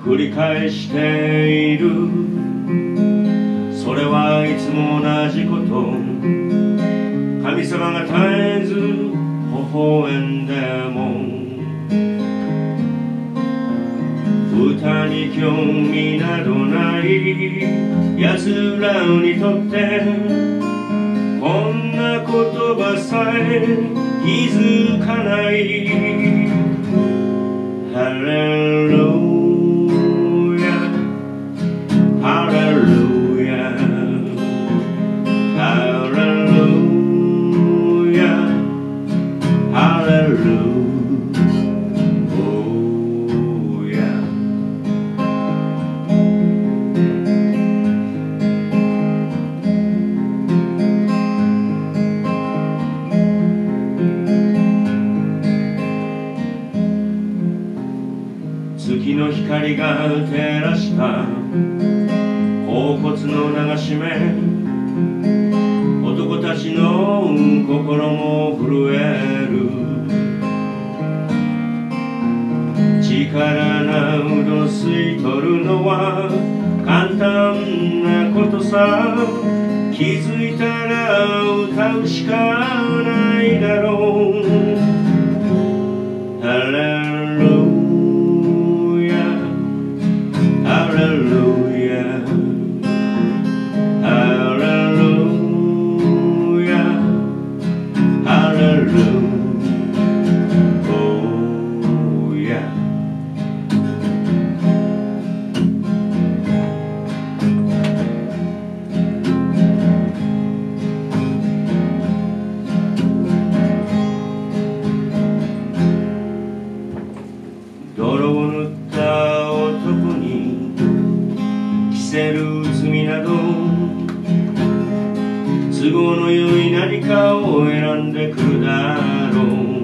繰り返している。それはいつも同じこと。神様が絶えず微笑んでも、歌に興味などない奴らにとってこんな言葉さえ気づかない。ハレルヤハレルヤハレルヤハレルヤ。月の光が照らした恍惚の流し目、男たちの心も震える。力など吸い取るのは簡単なことさ。気づいたら歌うしかないだろう。ハレルヤハレルヤハレルヤハレルヤ。泥を塗った男に着せる罪など、都合の良い何かを選んでくるだろう。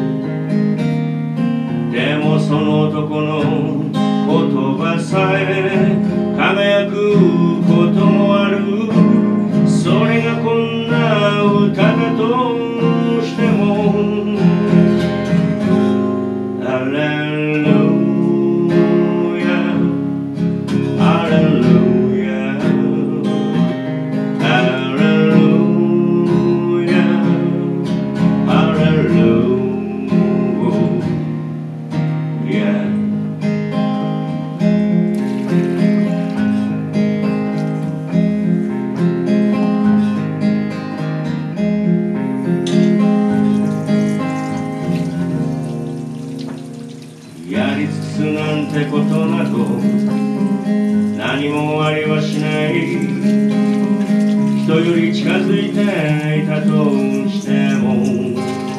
でもその男の言葉さえ輝くこともある。それがこんな歌だとしても、ハレルヤハレルヤハレルヤハレルヤ。やり尽くすなんてことなど何もありはしない。人より近づいていたとしても、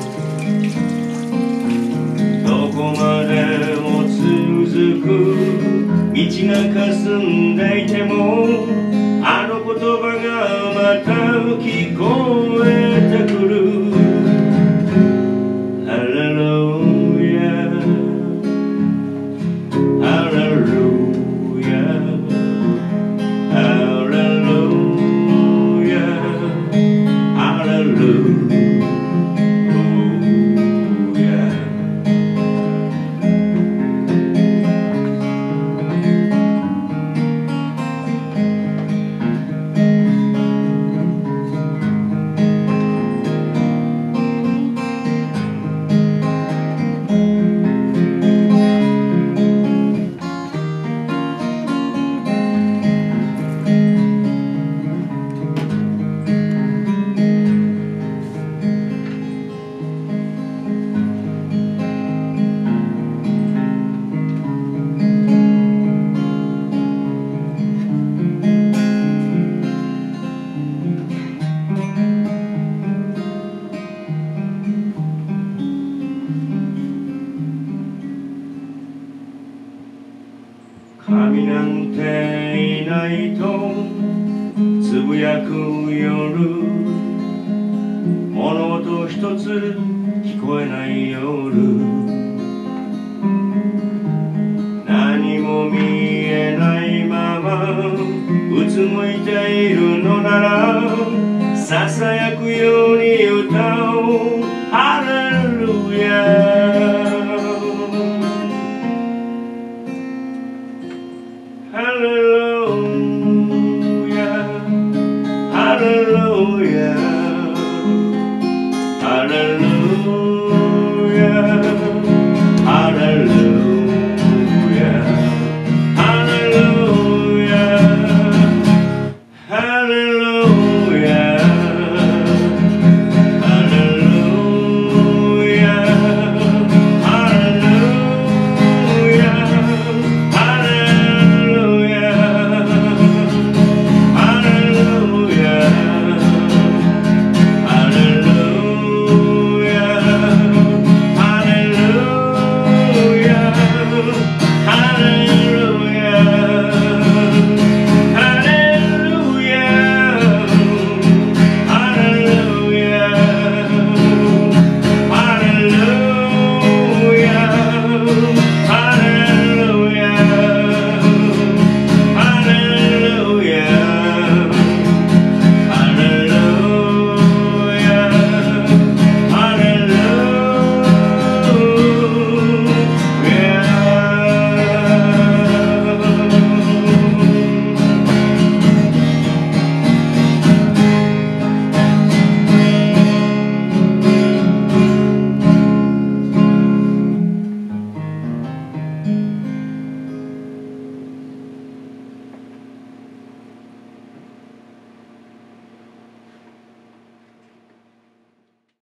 どこまでも続く道が霞んでいても、あの言葉がまた聞こえてくる。ハレルヤハレルヤハレルヤハレルヤ。神なんていないとつぶやく夜、物音一つ聞こえない夜、何も見えないままうつむいているのなら、ささやくように歌おうハレルヤハレル